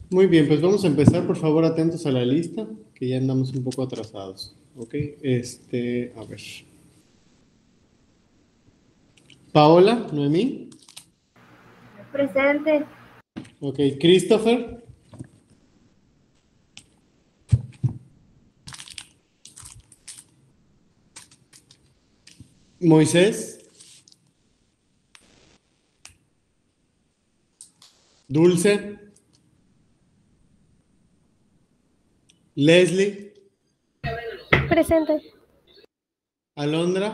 Muy bien, pues vamos a empezar, por favor, atentos a la lista, que ya andamos un poco atrasados. Ok, a ver. Paola, Noemí. Presente. Ok, Christopher, Moisés, Dulce, Leslie, Presente. Alondra,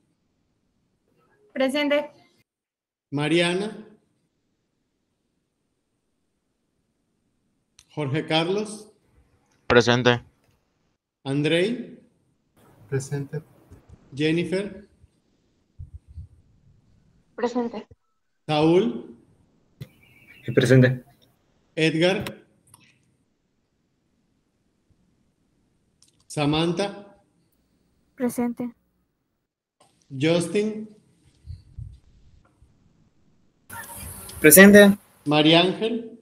Presente. Mariana, Jorge Carlos, Presente. Andrei, Presente. Jennifer, Presente. Saúl, Presente. Edgar, Samantha, Presente. Justin, Presente. María Ángel,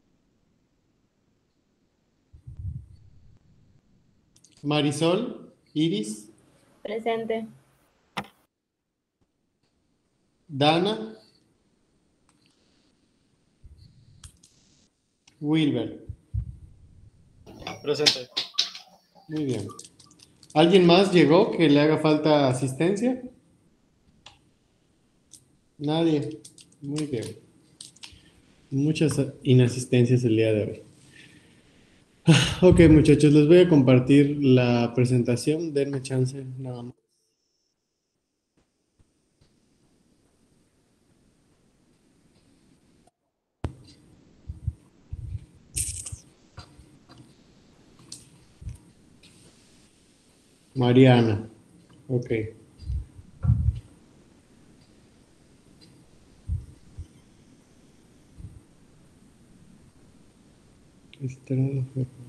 Marisol, Iris, Presente. Dana, Wilber. Presente. Muy bien. ¿Alguien más llegó que le haga falta asistencia? Nadie. Muy bien. Muchas inasistencias el día de hoy. Ok, muchachos, les voy a compartir la presentación. Denme chance nada más. Mariana. Ok. Estrada.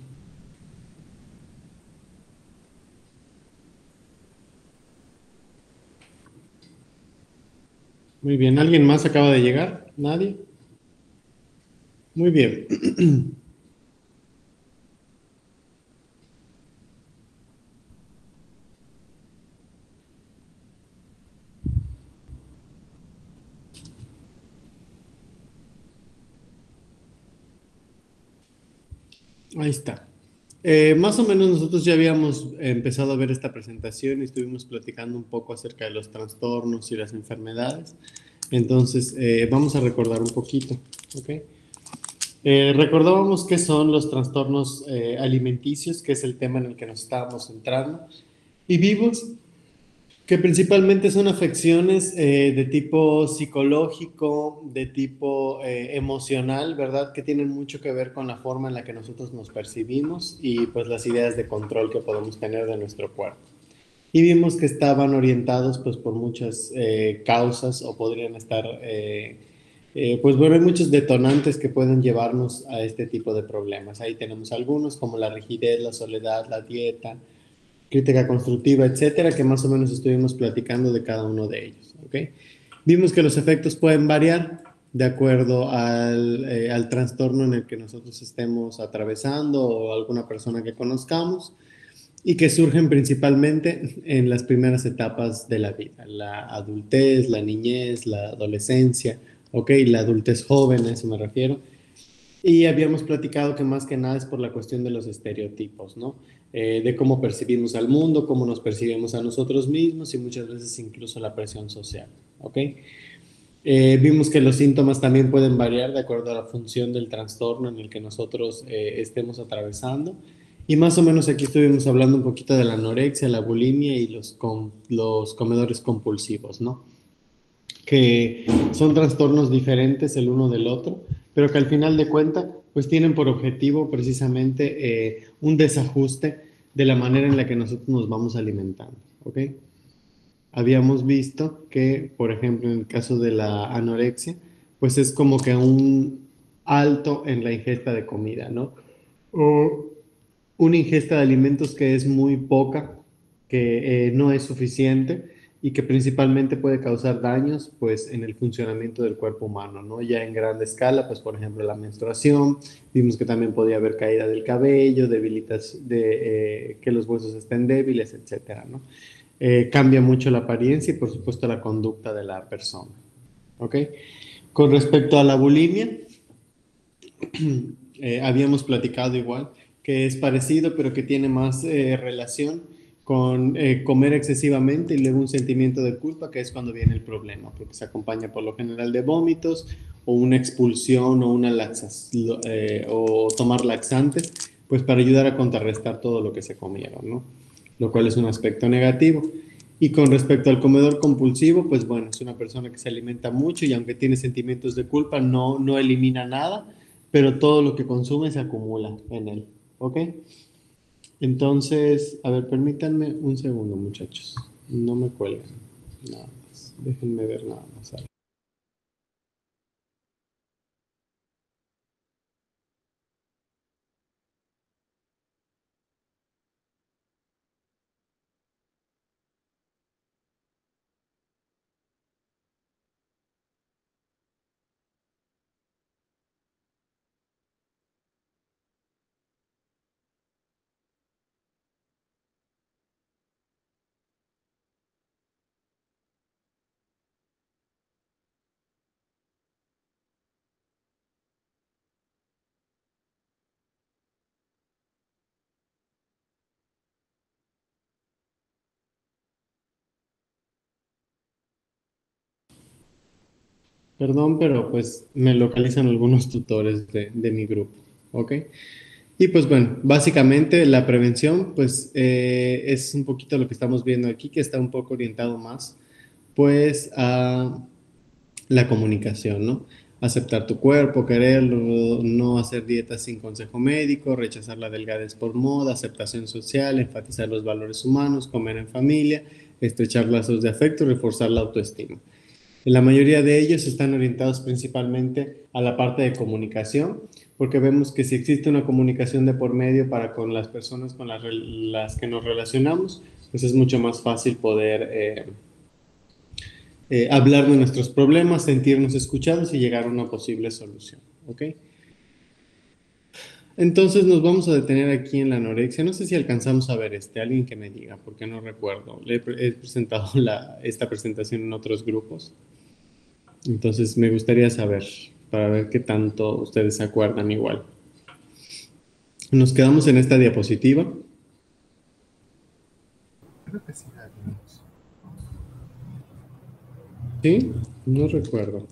Muy bien. ¿Alguien más acaba de llegar? ¿Nadie? Muy bien. Ahí está. Más o menos nosotros ya habíamos empezado a ver esta presentación y estuvimos platicando un poco acerca de los trastornos y las enfermedades. Entonces, vamos a recordar un poquito, ¿ok? Recordábamos qué son los trastornos alimenticios, que es el tema en el que nos estábamos centrando, y vimos que principalmente son afecciones de tipo psicológico, de tipo emocional, ¿verdad? Que tienen mucho que ver con la forma en la que nosotros nos percibimos y pues las ideas de control que podemos tener de nuestro cuerpo. Y vimos que estaban orientados pues por muchas causas o podrían estar, pues bueno, hay muchos detonantes que pueden llevarnos a este tipo de problemas. Ahí tenemos algunos como la rigidez, la soledad, la dieta, crítica constructiva, etcétera, que más o menos estuvimos platicando de cada uno de ellos, ¿ok? Vimos que los efectos pueden variar de acuerdo al trastorno en el que nosotros estemos atravesando o alguna persona que conozcamos y que surgen principalmente en las primeras etapas de la vida, la adultez, la niñez, la adolescencia, ¿ok? La adultez joven, a eso me refiero. Y habíamos platicado que más que nada es por la cuestión de los estereotipos, ¿no? De cómo percibimos al mundo, cómo nos percibimos a nosotros mismos y muchas veces incluso la presión social, ¿ok? Vimos que los síntomas también pueden variar de acuerdo a la función del trastorno en el que nosotros estemos atravesando. Y más o menos aquí estuvimos hablando un poquito de la anorexia, la bulimia y los comedores compulsivos, ¿no? Que son trastornos diferentes el uno del otro, pero que al final de cuentas, pues tienen por objetivo precisamente un desajuste de la manera en la que nosotros nos vamos alimentando, ¿ok? Habíamos visto que, por ejemplo, en el caso de la anorexia, pues es como que un alto en la ingesta de comida, ¿no? O una ingesta de alimentos que es muy poca, que no es suficiente y que principalmente puede causar daños pues en el funcionamiento del cuerpo humano, ¿no? Ya en grande escala, pues por ejemplo la menstruación, vimos que también podía haber caída del cabello, que los huesos estén débiles, etcétera, ¿no? Cambia mucho la apariencia y por supuesto la conducta de la persona, ¿ok? Con respecto a la bulimia, habíamos platicado igual, que es parecido, pero que tiene más relación con comer excesivamente y luego un sentimiento de culpa, que es cuando viene el problema, porque se acompaña por lo general de vómitos o una expulsión o o tomar laxantes, pues para ayudar a contrarrestar todo lo que se comieron, ¿no? Lo cual es un aspecto negativo. Y con respecto al comedor compulsivo, pues bueno, es una persona que se alimenta mucho y aunque tiene sentimientos de culpa, no elimina nada, pero todo lo que consume se acumula en él, ¿ok? Entonces, a ver, permítanme un segundo, muchachos. No me cuelguen, nada más. Déjenme ver nada más. Perdón, pero pues me localizan algunos tutores de mi grupo, ¿ok? Y pues bueno, básicamente la prevención pues es un poquito lo que estamos viendo aquí, que está un poco orientado más pues a la comunicación, ¿no? Aceptar tu cuerpo, quererlo, no hacer dietas sin consejo médico, rechazar la delgadez por moda, aceptación social, enfatizar los valores humanos, comer en familia, estrechar lazos de afecto y reforzar la autoestima. La mayoría de ellos están orientados principalmente a la parte de comunicación, porque vemos que si existe una comunicación de por medio para con las personas con las que nos relacionamos, pues es mucho más fácil poder hablar de nuestros problemas, sentirnos escuchados y llegar a una posible solución. ¿Ok? Entonces nos vamos a detener aquí en la anorexia. No sé si alcanzamos a ver alguien que me diga, porque no recuerdo. He presentado esta presentación en otros grupos. Entonces me gustaría saber, para ver qué tanto ustedes se acuerdan igual. Nos quedamos en esta diapositiva. Creo que sí la vimos. ¿Sí? No recuerdo.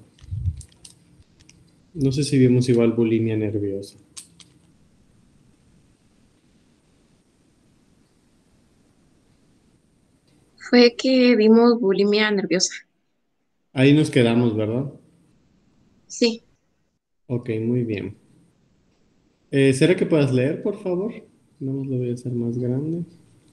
No sé si vimos igual bulimia nerviosa. Fue que vimos bulimia nerviosa. Ahí nos quedamos, ¿verdad? Sí. Ok, muy bien. ¿Será que puedas leer, por favor? No lo voy a hacer más grande.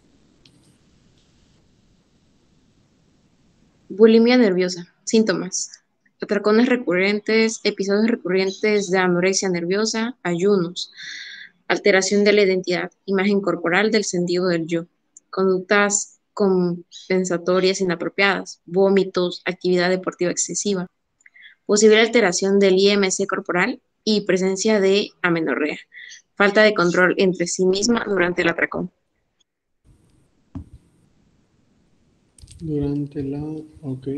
Bulimia nerviosa. Síntomas. Atracones recurrentes, episodios recurrentes de anorexia nerviosa, ayunos, alteración de la identidad, imagen corporal del sentido del yo, conductas compensatorias inapropiadas, vómitos, actividad deportiva excesiva, posible alteración del IMC corporal y presencia de amenorrea, falta de control entre sí misma durante el atracón. Durante la... Ok.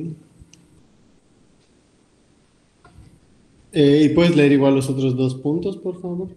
¿Y puedes leer igual los otros dos puntos, por favor?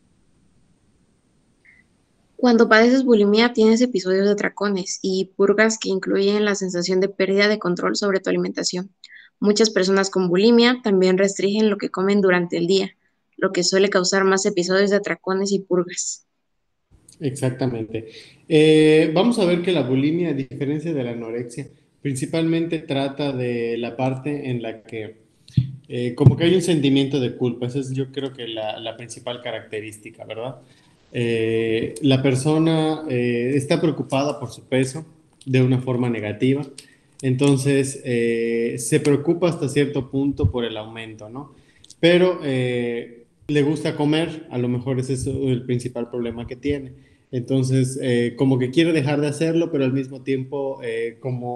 Cuando padeces bulimia, tienes episodios de atracones y purgas que incluyen la sensación de pérdida de control sobre tu alimentación. Muchas personas con bulimia también restringen lo que comen durante el día, lo que suele causar más episodios de atracones y purgas. Exactamente. Vamos a ver que la bulimia, a diferencia de la anorexia, principalmente trata de la parte en la que como que hay un sentimiento de culpa. Esa es yo creo que la principal característica, ¿verdad? La persona está preocupada por su peso de una forma negativa, entonces se preocupa hasta cierto punto por el aumento, ¿no? Pero le gusta comer, a lo mejor ese es el principal problema que tiene. Entonces, como que quiere dejar de hacerlo, pero al mismo tiempo, como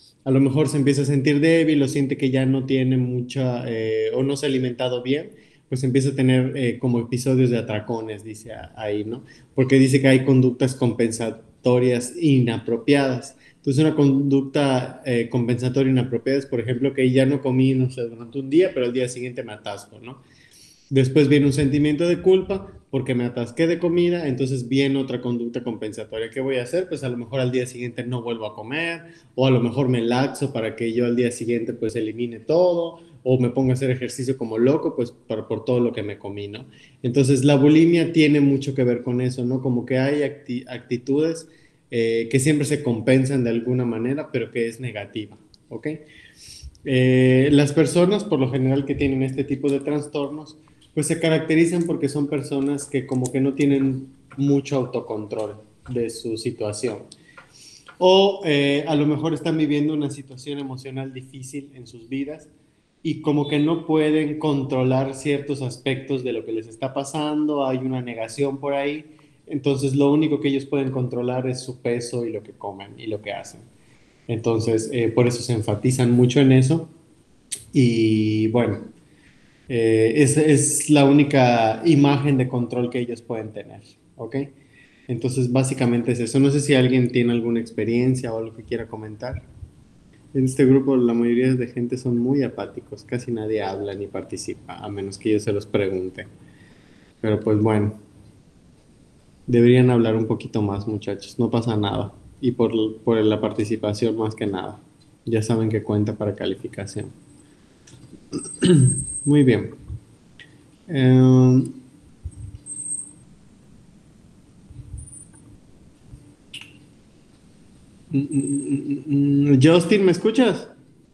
A lo mejor se empieza a sentir débil o siente que ya no tiene mucha o no se ha alimentado bien, pues empieza a tener como episodios de atracones, dice ahí, ¿no? Porque dice que hay conductas compensatorias inapropiadas. Entonces, una conducta compensatoria inapropiada es, por ejemplo, que ya no comí, no sé, durante un día, pero al día siguiente me atasco, ¿no? Después viene un sentimiento de culpa porque me atasqué de comida, entonces viene otra conducta compensatoria. ¿Qué voy a hacer? Pues a lo mejor al día siguiente no vuelvo a comer, o a lo mejor me laxo para que yo al día siguiente pues elimine todo, o me ponga a hacer ejercicio como loco, pues por todo lo que me comí, ¿no? Entonces la bulimia tiene mucho que ver con eso, ¿no? Como que hay actitudes que siempre se compensan de alguna manera, pero que es negativa, ¿ok? Las personas, por lo general, que tienen este tipo de trastornos, pues se caracterizan porque son personas que como que no tienen mucho autocontrol de su situación. O a lo mejor están viviendo una situación emocional difícil en sus vidas y como que no pueden controlar ciertos aspectos de lo que les está pasando, hay una negación por ahí, entonces lo único que ellos pueden controlar es su peso y lo que comen y lo que hacen. Entonces, por eso se enfatizan mucho en eso y bueno, es la única imagen de control que ellos pueden tener, ¿ok? Entonces, básicamente es eso. No sé si alguien tiene alguna experiencia o algo que quiera comentar. En este grupo la mayoría de gente son muy apáticos, casi nadie habla ni participa, a menos que yo se los pregunte. Pero pues bueno, deberían hablar un poquito más, muchachos, no pasa nada. Y por la participación más que nada. Ya saben que cuenta para calificación. Muy bien. Eh, Justin, ¿me escuchas?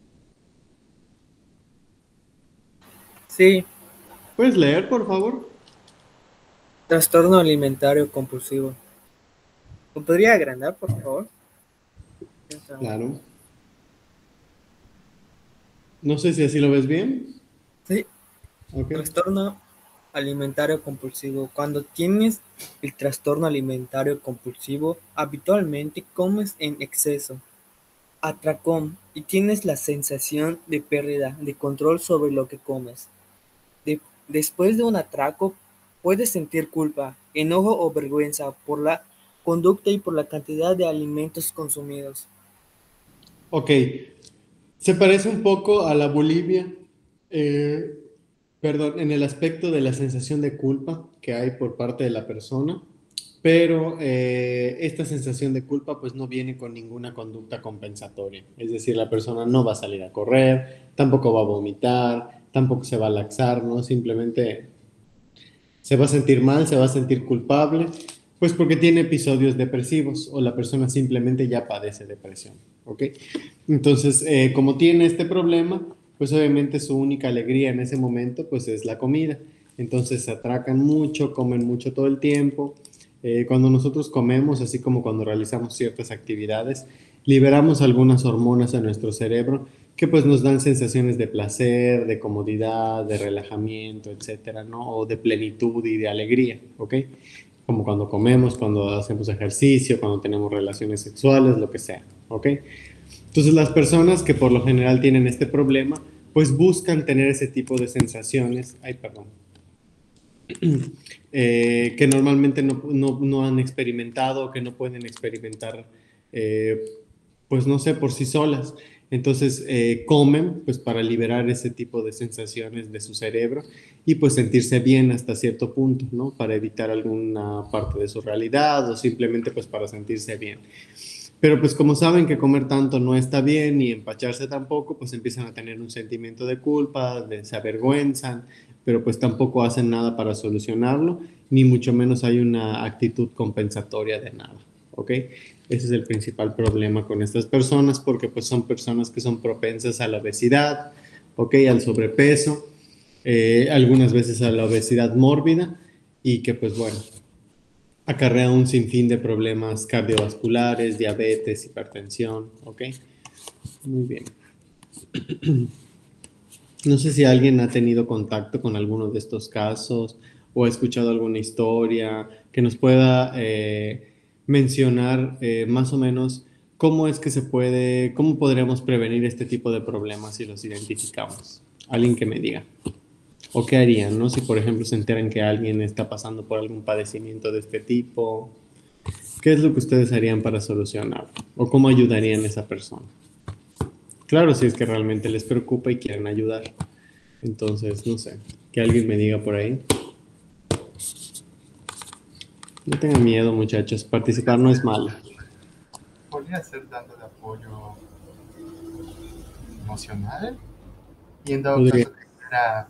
Sí, ¿Puedes leer, por favor? trastorno alimentario compulsivo. ¿Me podría agrandar, por favor? Claro. No sé si así lo ves bien. Sí, Ok. trastorno alimentario compulsivo. Cuando tienes el trastorno alimentario compulsivo, habitualmente comes en exceso, atracón, y tienes la sensación de pérdida de control sobre lo que comes. Después de un atraco, puedes sentir culpa, enojo o vergüenza por la conducta y por la cantidad de alimentos consumidos. Ok. Se parece un poco a la bulimia, eh, perdón, en el aspecto de la sensación de culpa que hay por parte de la persona, pero esta sensación de culpa pues no viene con ninguna conducta compensatoria. Es decir, la persona no va a salir a correr, tampoco va a vomitar, tampoco se va a laxar, ¿no? Simplemente se va a sentir mal, se va a sentir culpable, pues porque tiene episodios depresivos o la persona simplemente ya padece depresión, ¿ok? Entonces, como tiene este problema, pues obviamente su única alegría en ese momento, pues es la comida. Entonces se atracan mucho, comen mucho todo el tiempo. Cuando nosotros comemos, así como cuando realizamos ciertas actividades, liberamos algunas hormonas en nuestro cerebro que pues nos dan sensaciones de placer, de comodidad, de relajamiento, etcétera, ¿no? O de plenitud y de alegría, ¿ok? Como cuando comemos, cuando hacemos ejercicio, cuando tenemos relaciones sexuales, lo que sea, ¿ok? Entonces las personas que por lo general tienen este problema, pues buscan tener ese tipo de sensaciones, ay, perdón, que normalmente no han experimentado, que no pueden experimentar, eh, pues no sé, por sí solas. Entonces comen pues para liberar ese tipo de sensaciones de su cerebro y pues sentirse bien hasta cierto punto, ¿no? Para evitar alguna parte de su realidad o simplemente pues para sentirse bien. Pero pues como saben que comer tanto no está bien ni empacharse tampoco, pues empiezan a tener un sentimiento de culpa, se avergüenzan, pero pues tampoco hacen nada para solucionarlo, ni mucho menos hay una actitud compensatoria de nada, ¿ok? Ese es el principal problema con estas personas porque pues son personas que son propensas a la obesidad, ¿ok? Al sobrepeso, algunas veces a la obesidad mórbida y que pues bueno, acarrea un sinfín de problemas cardiovasculares, diabetes, hipertensión, ¿ok? Muy bien. No sé si alguien ha tenido contacto con alguno de estos casos o ha escuchado alguna historia que nos pueda mencionar más o menos ¿cómo es que cómo podríamos prevenir este tipo de problemas si los identificamos? Alguien que me diga. ¿O qué harían, no? Si, por ejemplo, se enteran que alguien está pasando por algún padecimiento de este tipo, ¿qué es lo que ustedes harían para solucionarlo? ¿O cómo ayudarían a esa persona? Claro, si es que realmente les preocupa y quieren ayudar. Entonces, no sé, que alguien me diga por ahí. No tengan miedo, muchachos, participar no es malo. Podría ser dando de apoyo emocional y en dado Podría. caso que quiera,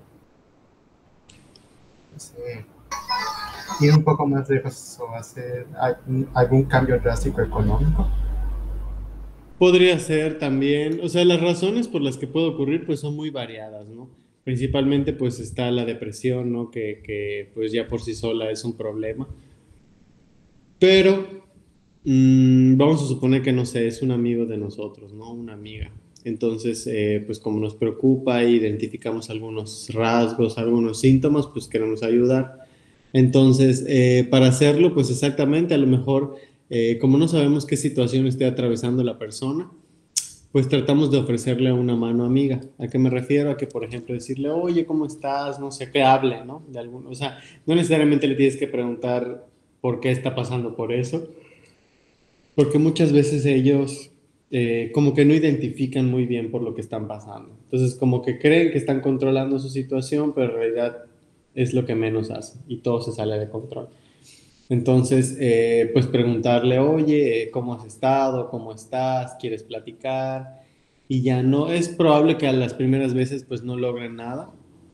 no sé, ir un poco más lejos o hacer algún cambio drástico económico. Podría ser también, o sea, las razones por las que puede ocurrir pues son muy variadas, ¿no? Principalmente pues está la depresión, ¿no? Que pues ya por sí sola es un problema. Pero vamos a suponer que, no sé, es un amigo de nosotros, ¿no? Una amiga. Entonces, pues como nos preocupa, identificamos algunos rasgos, algunos síntomas, pues queremos ayudar. Entonces, para hacerlo, pues exactamente, a lo mejor, como no sabemos qué situación esté atravesando la persona, pues tratamos de ofrecerle una mano amiga. ¿A qué me refiero? A que, por ejemplo, decirle, oye, ¿cómo estás? No sé, que hable, ¿no? De algún, o sea, no necesariamente le tienes que preguntar por qué está pasando por eso, porque muchas veces ellos como que no identifican muy bien por lo que están pasando. Entonces, como que creen que están controlando su situación, pero en realidad es lo que menos hacen y todo se sale de control. Entonces, pues preguntarle, oye, ¿cómo has estado? ¿Cómo estás? ¿Quieres platicar? Y ya no, es probable que a las primeras veces pues no logren nada,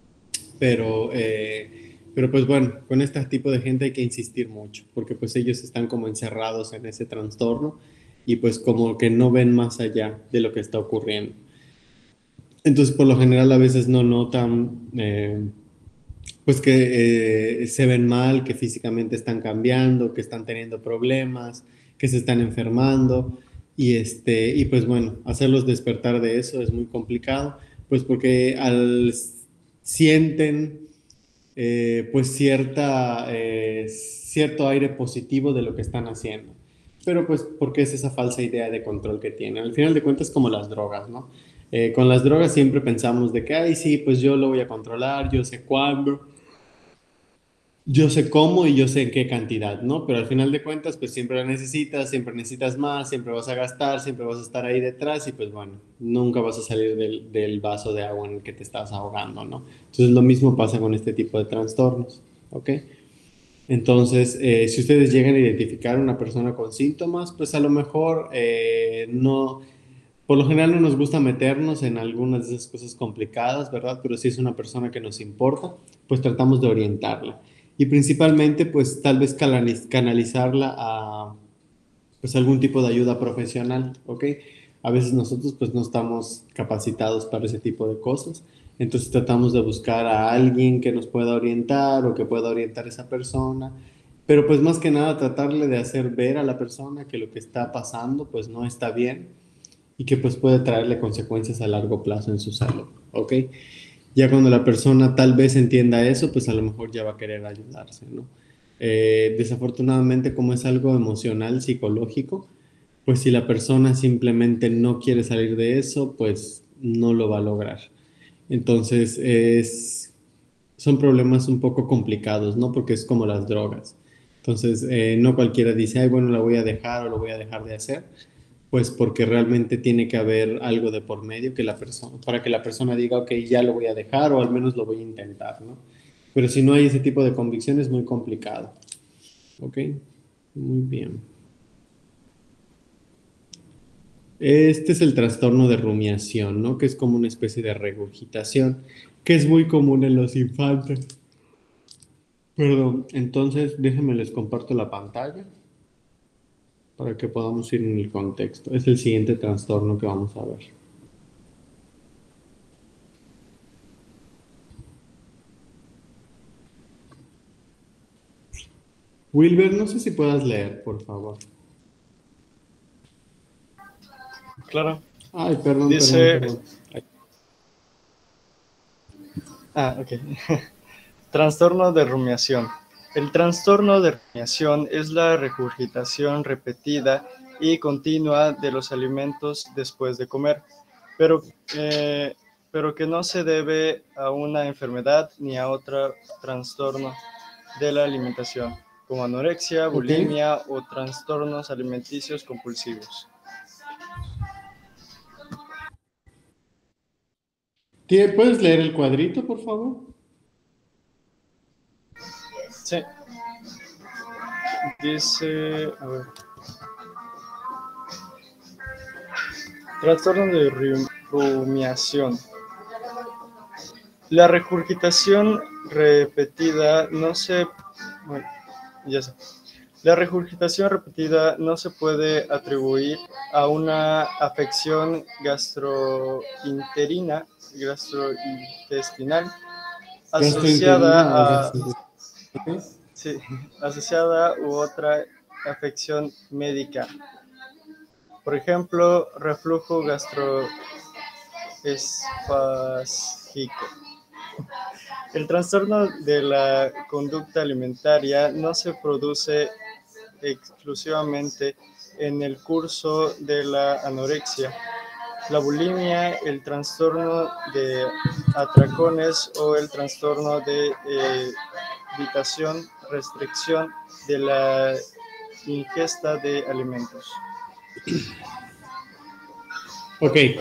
pero pues bueno, con este tipo de gente hay que insistir mucho, porque pues ellos están como encerrados en ese trastorno y pues como que no ven más allá de lo que está ocurriendo. Entonces, por lo general a veces no notan pues que se ven mal, que físicamente están cambiando, que están teniendo problemas, que se están enfermando y pues bueno, hacerlos despertar de eso es muy complicado, pues porque sienten pues cierto aire positivo de lo que están haciendo. Pero pues porque es esa falsa idea de control que tienen. Al final de cuentas como las drogas, ¿no? Con las drogas siempre pensamos de que, ay, sí, pues yo lo voy a controlar, yo sé cuándo, yo sé cómo y yo sé en qué cantidad, ¿no? Pero al final de cuentas, pues siempre necesitas más, siempre vas a gastar, siempre vas a estar ahí detrás y pues bueno, nunca vas a salir del vaso de agua en el que te estás ahogando, ¿no? Entonces lo mismo pasa con este tipo de trastornos, ¿ok? Entonces, si ustedes llegan a identificar a una persona con síntomas, pues a lo mejor no, por lo general no nos gusta meternos en algunas de esas cosas complicadas, ¿verdad? Pero si es una persona que nos importa, pues tratamos de orientarla. Y principalmente, pues tal vez canalizarla a pues algún tipo de ayuda profesional, ¿ok? A veces nosotros pues no estamos capacitados para ese tipo de cosas, entonces tratamos de buscar a alguien que nos pueda orientar o que pueda orientar a esa persona, pero pues más que nada tratarle de hacer ver a la persona que lo que está pasando pues no está bien y que pues puede traerle consecuencias a largo plazo en su salud, ¿ok? Ya cuando la persona tal vez entienda eso, pues a lo mejor ya va a querer ayudarse, ¿no? Desafortunadamente, como es algo emocional, psicológico, pues si la persona simplemente no quiere salir de eso, pues no lo va a lograr. Entonces, son problemas un poco complicados, ¿no? Porque es como las drogas. Entonces, no cualquiera dice, ay, bueno, la voy a dejar o lo voy a dejar de hacer, pues porque realmente tiene que haber algo de por medio que la persona, para que la persona diga, ok, ya lo voy a dejar o al menos lo voy a intentar, ¿no? Pero si no hay ese tipo de convicción es muy complicado. ¿Ok? Muy bien. Este es el trastorno de rumiación, ¿no? Que es como una especie de regurgitación, que es muy común en los infantes. Perdón, entonces déjenme les comparto la pantalla para que podamos ir en el contexto. Es el siguiente trastorno que vamos a ver. Wilber, no sé si puedas leer, por favor. Claro. Ay, perdón, Dice, perdón. ok. Trastorno de rumiación. El trastorno de rumiación es la regurgitación repetida y continua de los alimentos después de comer, pero que no se debe a una enfermedad ni a otro trastorno de la alimentación, como anorexia, bulimia o trastornos alimenticios compulsivos. ¿Puedes leer el cuadrito, por favor? Sí. Dice, a ver. Trastorno de rumiación. La regurgitación repetida no se... Bueno, ya sé. La regurgitación repetida no se puede atribuir a una afección gastrointestinal asociada a... Sí, asociada u otra afección médica. Por ejemplo, reflujo gastroesofágico. El trastorno de la conducta alimentaria no se produce exclusivamente en el curso de la anorexia, la bulimia, el trastorno de atracones o el trastorno de evitación, restricción de la ingesta de alimentos. Ok. ¿Qué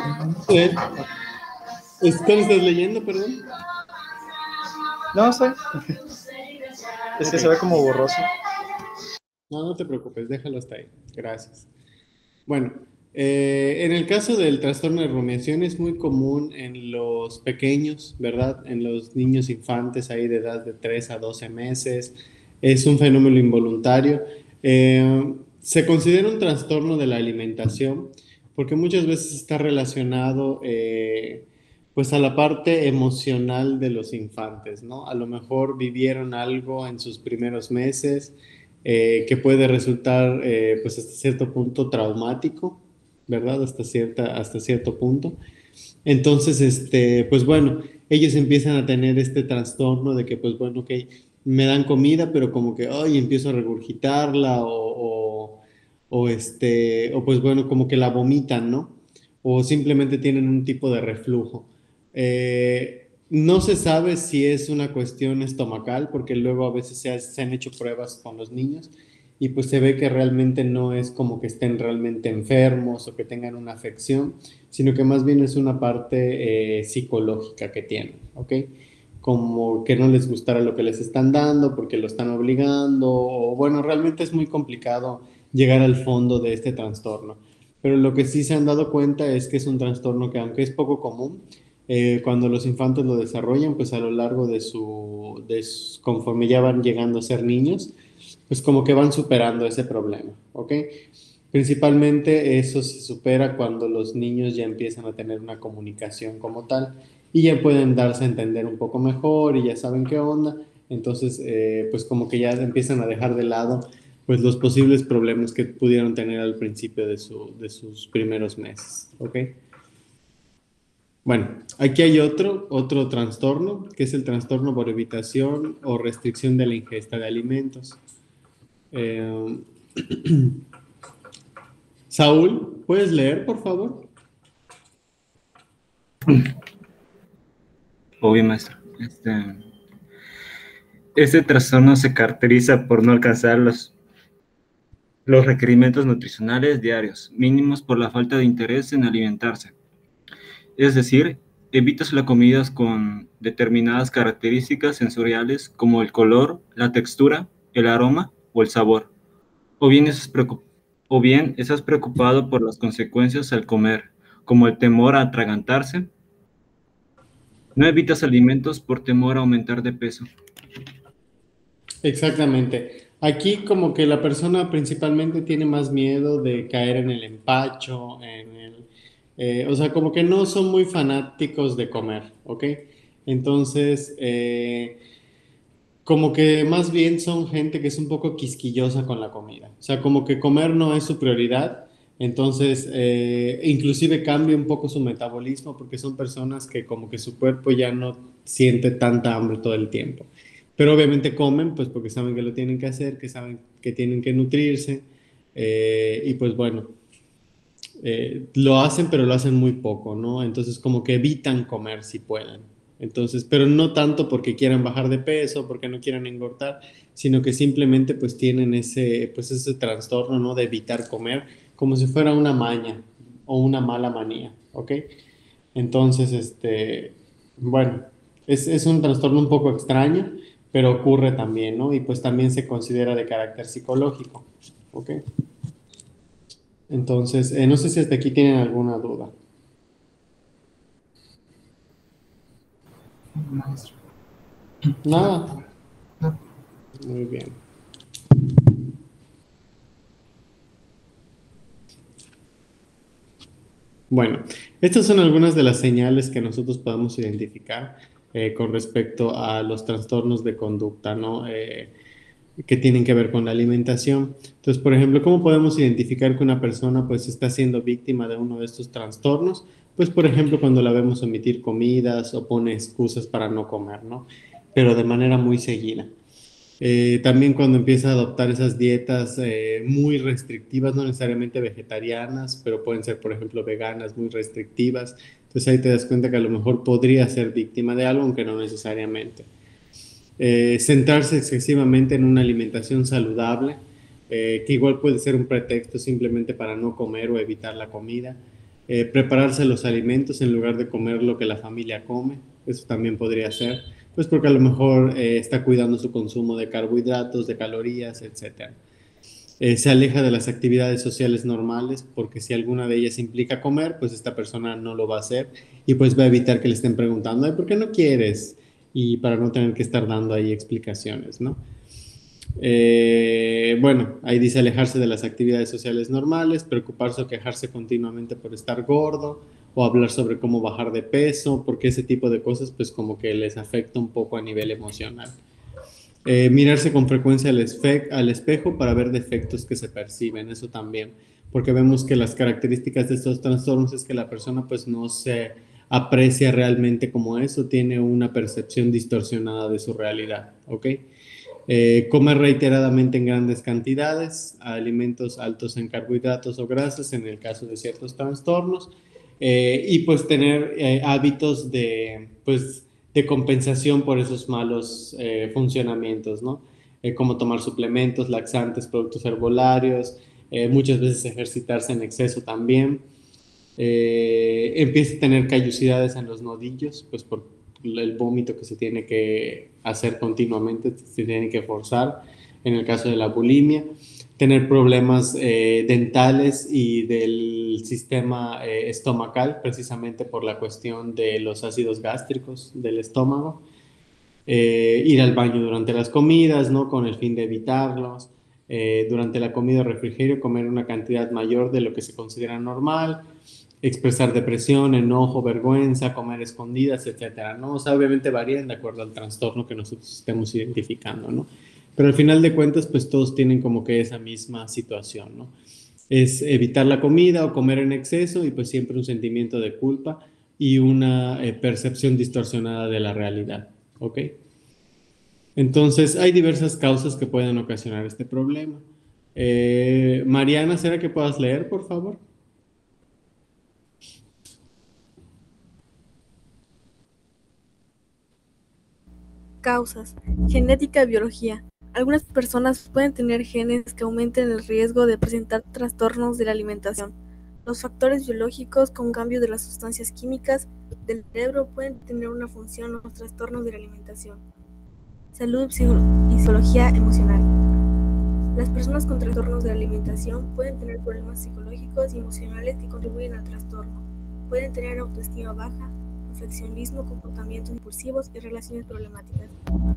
estás leyendo, perdón? No sé. Es que se ve como borroso. No te preocupes, déjalo hasta ahí. Gracias. Bueno, en el caso del trastorno de rumiación es muy común en los pequeños, ¿verdad? En los niños infantes ahí de edad de 3 a 12 meses. Es un fenómeno involuntario. Se considera un trastorno de la alimentación porque muchas veces está relacionado pues a la parte emocional de los infantes, ¿no? A lo mejor vivieron algo en sus primeros meses que puede resultar pues hasta cierto punto traumático, ¿verdad? Hasta cierto punto. Entonces, pues bueno, ellos empiezan a tener este trastorno de que, pues bueno, ok, me dan comida, pero como que, ay, empiezo a regurgitarla o pues bueno, como que la vomitan, ¿no? O simplemente tienen un tipo de reflujo. No se sabe si es una cuestión estomacal, porque luego a veces se han hecho pruebas con los niños y pues se ve que realmente no es como que estén realmente enfermos o que tengan una afección, sino que más bien es una parte psicológica que tienen, ¿ok? Como que no les gustara lo que les están dando porque lo están obligando, o bueno, realmente es muy complicado llegar al fondo de este trastorno. Pero lo que sí se han dado cuenta es que es un trastorno que aunque es poco común, cuando los infantes lo desarrollan, pues a lo largo conforme ya van llegando a ser niños, pues como que van superando ese problema, ¿ok? Principalmente eso se supera cuando los niños ya empiezan a tener una comunicación como tal y ya pueden darse a entender un poco mejor y ya saben qué onda. Entonces, pues como que ya empiezan a dejar de lado pues los posibles problemas que pudieron tener al principio de sus primeros meses, ¿ok? Bueno, aquí hay otro trastorno, que es el trastorno por evitación o restricción de la ingesta de alimentos. Saúl, ¿puedes leer, por favor? Obvio, maestro. Este trastorno se caracteriza por no alcanzar los requerimientos nutricionales diarios mínimos por la falta de interés en alimentarse. Es decir, evitas las comidas con determinadas características sensoriales como el color, la textura, el aroma o el sabor. O bien estás preocupado por las consecuencias al comer, como el temor a atragantarse. No evitas alimentos por temor a aumentar de peso. Exactamente. Aquí como que la persona principalmente tiene más miedo de caer en el empacho, o sea, como que no son muy fanáticos de comer, ¿ok? Entonces, como que más bien son gente que es un poco quisquillosa con la comida. O sea, como que comer no es su prioridad. Entonces, inclusive cambia un poco su metabolismo porque son personas que como que su cuerpo ya no siente tanta hambre todo el tiempo. Pero obviamente comen, pues porque saben que lo tienen que hacer, que saben que tienen que nutrirse. Y pues bueno, lo hacen, pero lo hacen muy poco, ¿no? Entonces como que evitan comer si pueden. Entonces, pero no tanto porque quieran bajar de peso, porque no quieran engordar, sino que simplemente pues tienen pues ese trastorno, ¿no? De evitar comer como si fuera una maña o una mala manía, ¿ok? Entonces, bueno, es un trastorno un poco extraño, pero ocurre también, ¿no? Y pues también se considera de carácter psicológico, ¿ok? Entonces, no sé si hasta aquí tienen alguna duda. Maestro. Nada. No. Muy bien. Bueno, estas son algunas de las señales que nosotros podemos identificar con respecto a los trastornos de conducta, ¿no? Que tienen que ver con la alimentación. Entonces, por ejemplo, ¿cómo podemos identificar que una persona pues está siendo víctima de uno de estos trastornos? Pues, por ejemplo, cuando la vemos omitir comidas o pone excusas para no comer, ¿no? Pero de manera muy seguida. También cuando empieza a adoptar esas dietas muy restrictivas, no necesariamente vegetarianas, pero pueden ser, por ejemplo, veganas muy restrictivas. Entonces ahí te das cuenta que a lo mejor podría ser víctima de algo, aunque no necesariamente. Centrarse excesivamente en una alimentación saludable, que igual puede ser un pretexto simplemente para no comer o evitar la comida. Prepararse los alimentos en lugar de comer lo que la familia come, eso también podría ser, pues porque a lo mejor está cuidando su consumo de carbohidratos, de calorías, etc. Se aleja de las actividades sociales normales, porque si alguna de ellas implica comer, pues esta persona no lo va a hacer y pues va a evitar que le estén preguntando, "Ay, ¿por qué no quieres?" Y para no tener que estar dando ahí explicaciones, ¿no? Bueno, ahí dice alejarse de las actividades sociales normales, preocuparse o quejarse continuamente por estar gordo o hablar sobre cómo bajar de peso, porque ese tipo de cosas pues como que les afecta un poco a nivel emocional. Mirarse con frecuencia al espejo para ver defectos que se perciben, eso también, porque vemos que las características de estos trastornos es que la persona pues no se aprecia realmente como eso, tiene una percepción distorsionada de su realidad, ¿ok? Comer reiteradamente en grandes cantidades, alimentos altos en carbohidratos o grasas en el caso de ciertos trastornos, y pues tener hábitos pues, de compensación por esos malos funcionamientos, ¿no? Como tomar suplementos, laxantes, productos herbolarios, muchas veces ejercitarse en exceso también. Empieza a tener callosidades en los nodillos, pues por el vómito que se tiene que hacer continuamente, se tiene que forzar en el caso de la bulimia, tener problemas dentales y del sistema estomacal, precisamente por la cuestión de los ácidos gástricos del estómago, ir al baño durante las comidas, ¿no? Con el fin de evitarlos, durante la comida o refrigerio comer una cantidad mayor de lo que se considera normal, expresar depresión, enojo, vergüenza, comer escondidas, etcétera, ¿no? O sea, obviamente varían de acuerdo al trastorno que nosotros estemos identificando, ¿no? Pero al final de cuentas, pues todos tienen como que esa misma situación, ¿no? Es evitar la comida o comer en exceso y pues siempre un sentimiento de culpa y una percepción distorsionada de la realidad, ¿ok? Entonces, hay diversas causas que pueden ocasionar este problema. Mariana, ¿será que puedas leer, por favor? Causas. Genética y biología. Algunas personas pueden tener genes que aumenten el riesgo de presentar trastornos de la alimentación. Los factores biológicos con cambio de las sustancias químicas del cerebro pueden tener una función en los trastornos de la alimentación. Salud y psicología emocional. Las personas con trastornos de la alimentación pueden tener problemas psicológicos y emocionales que contribuyen al trastorno. Pueden tener autoestima baja, perfeccionismo, comportamientos impulsivos y relaciones problemáticas.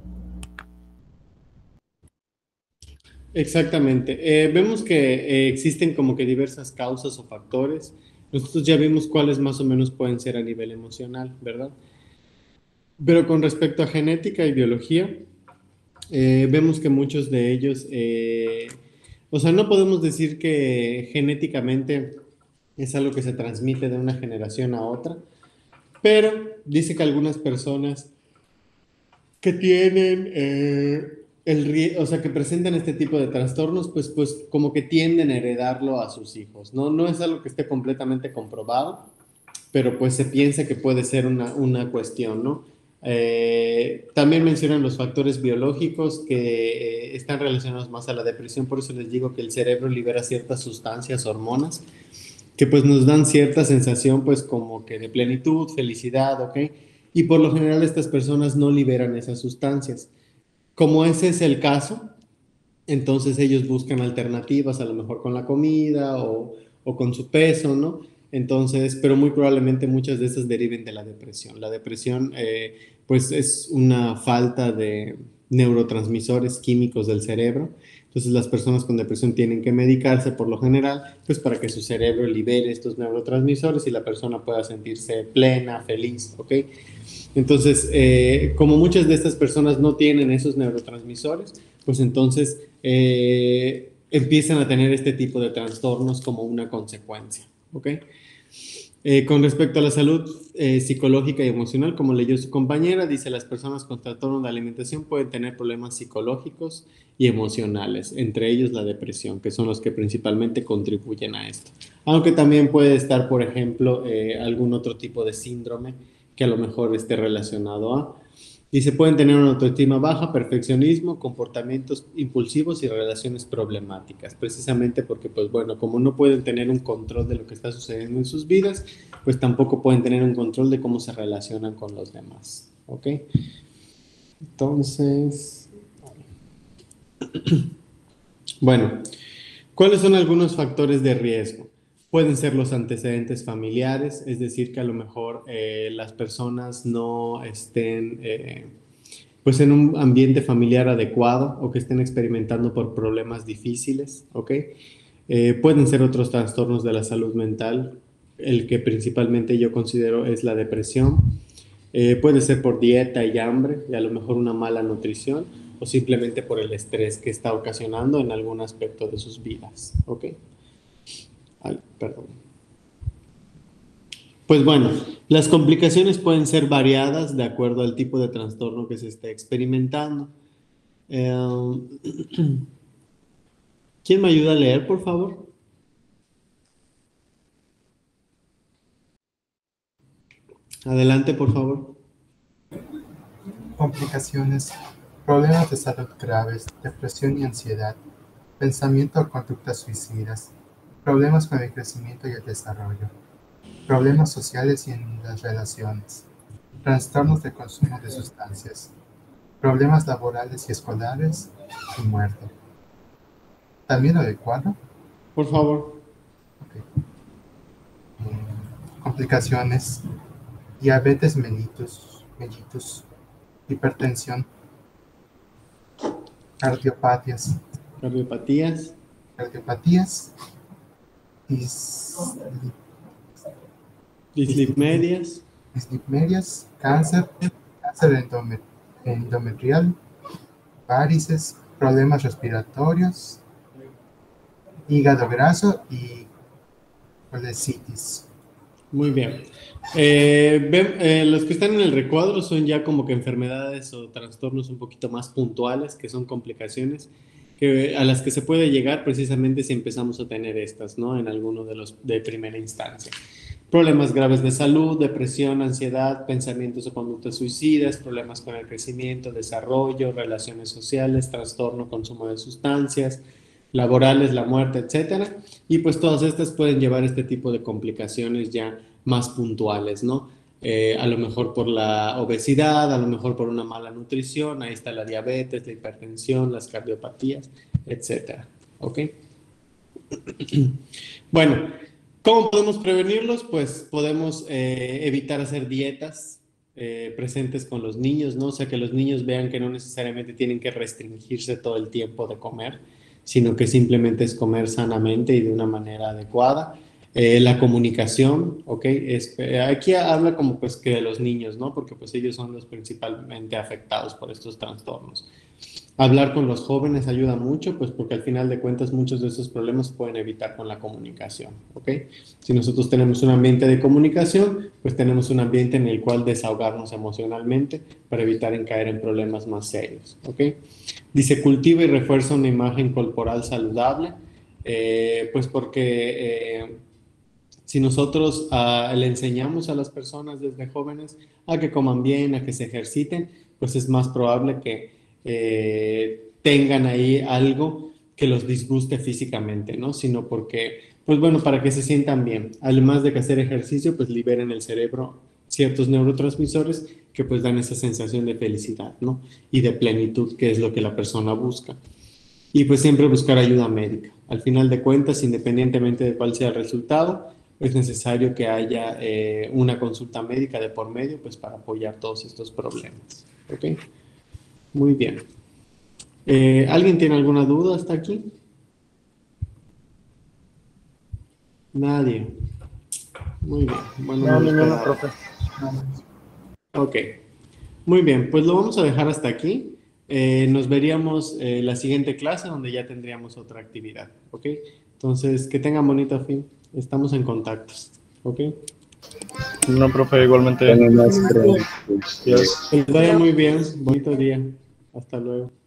Exactamente. Vemos que existen como que diversas causas o factores. Nosotros ya vimos cuáles más o menos pueden ser a nivel emocional, ¿verdad? Pero con respecto a genética y biología, vemos que muchos de ellos, o sea, no podemos decir que genéticamente es algo que se transmite de una generación a otra, pero dice que algunas personas que tienen o sea, que presentan este tipo de trastornos, pues como que tienden a heredarlo a sus hijos, ¿no? No es algo que esté completamente comprobado, pero pues se piensa que puede ser una cuestión, ¿no? También mencionan los factores biológicos que están relacionados más a la depresión, por eso les digo que el cerebro libera ciertas sustancias, hormonas, que pues nos dan cierta sensación pues como que de plenitud, felicidad, ¿ok? Y por lo general estas personas no liberan esas sustancias. Como ese es el caso, entonces ellos buscan alternativas, a lo mejor con la comida o con su peso, ¿no? Entonces, pero muy probablemente muchas de estas deriven de la depresión. La depresión, pues es una falta de neurotransmisores químicos del cerebro. Entonces, las personas con depresión tienen que medicarse por lo general, pues para que su cerebro libere estos neurotransmisores y la persona pueda sentirse plena, feliz, ¿ok? Entonces, como muchas de estas personas no tienen esos neurotransmisores, pues entonces empiezan a tener este tipo de trastornos como una consecuencia, ¿ok? Con respecto a la salud psicológica y emocional, como leyó su compañera, dice las personas con trastorno de alimentación pueden tener problemas psicológicos y emocionales, entre ellos la depresión, que son los que principalmente contribuyen a esto. Aunque también puede estar, por ejemplo, algún otro tipo de síndrome que a lo mejor esté relacionado a. Dice, pueden tener una autoestima baja, perfeccionismo, comportamientos impulsivos y relaciones problemáticas, precisamente porque, pues bueno, como no pueden tener un control de lo que está sucediendo en sus vidas, pues tampoco pueden tener un control de cómo se relacionan con los demás, ¿ok? Entonces, bueno, ¿cuáles son algunos factores de riesgo? Pueden ser los antecedentes familiares, es decir, que a lo mejor las personas no estén pues en un ambiente familiar adecuado o que estén experimentando por problemas difíciles, ¿ok? Pueden ser otros trastornos de la salud mental, el que principalmente yo considero es la depresión. Puede ser por dieta y hambre, y a lo mejor una mala nutrición, o simplemente por el estrés que está ocasionando en algún aspecto de sus vidas, ¿ok? Ay, perdón. Pues bueno, las complicaciones pueden ser variadas de acuerdo al tipo de trastorno que se esté experimentando. ¿Quién me ayuda a leer, por favor? Adelante, por favor. Complicaciones, problemas de salud graves, depresión y ansiedad, pensamiento o conductas suicidas, problemas con el crecimiento y el desarrollo, problemas sociales y en las relaciones, trastornos de consumo de sustancias, problemas laborales y escolares y muerte. ¿También adecuado? Por favor. Okay. Complicaciones, diabetes mellitus, hipertensión, cardiopatías, dislipidemias, cáncer endometrial, varices, problemas respiratorios, hígado graso y colecitis. Muy bien. Los que están en el recuadro son ya como que enfermedades o trastornos un poquito más puntuales, que son complicaciones a las que se puede llegar precisamente si empezamos a tener estas, ¿no? En alguno de los de primera instancia. Problemas graves de salud, depresión, ansiedad, pensamientos o conductas suicidas, problemas con el crecimiento, desarrollo, relaciones sociales, trastorno, consumo de sustancias, laborales, la muerte, etcétera. Y pues todas estas pueden llevar este tipo de complicaciones ya más puntuales, ¿no? A lo mejor por la obesidad, a lo mejor por una mala nutrición, ahí está la diabetes, la hipertensión, las cardiopatías, etcétera, ¿ok? Bueno, ¿cómo podemos prevenirlos? Pues podemos evitar hacer dietas presentes con los niños, ¿no? O sea, que los niños vean que no necesariamente tienen que restringirse todo el tiempo de comer, sino que simplemente es comer sanamente y de una manera adecuada. La comunicación, ¿ok? Aquí habla como pues que de los niños, ¿no? Porque pues ellos son los principalmente afectados por estos trastornos. Hablar con los jóvenes ayuda mucho, pues porque al final de cuentas muchos de esos problemas se pueden evitar con la comunicación, ¿ok? Si nosotros tenemos un ambiente de comunicación, pues tenemos un ambiente en el cual desahogarnos emocionalmente para evitar en caer en problemas más serios, ¿ok? Dice, cultiva y refuerza una imagen corporal saludable, pues porque si nosotros le enseñamos a las personas desde jóvenes a que coman bien, a que se ejerciten, pues es más probable que tengan ahí algo que los disguste físicamente, ¿no? Sino porque, pues bueno, para que se sientan bien. Además de que hacer ejercicio, pues liberen el cerebro ciertos neurotransmisores que pues dan esa sensación de felicidad, ¿no? Y de plenitud, que es lo que la persona busca. Y pues siempre buscar ayuda médica. Al final de cuentas, independientemente de cuál sea el resultado, es necesario que haya una consulta médica de por medio, pues para apoyar todos estos problemas, ¿ok? Muy bien. ¿Alguien tiene alguna duda hasta aquí? Nadie. Muy bien. Bueno, No, no ninguno, esperaba. profe. Ok. Muy bien, pues lo vamos a dejar hasta aquí. Nos veríamos la siguiente clase donde ya tendríamos otra actividad, ¿ok? Entonces, que tengan bonito fin. Estamos en contactos, ¿ok? No, profe, igualmente. Bueno, maestro. Dios. Que les vaya muy bien. Bonito día. Hasta luego.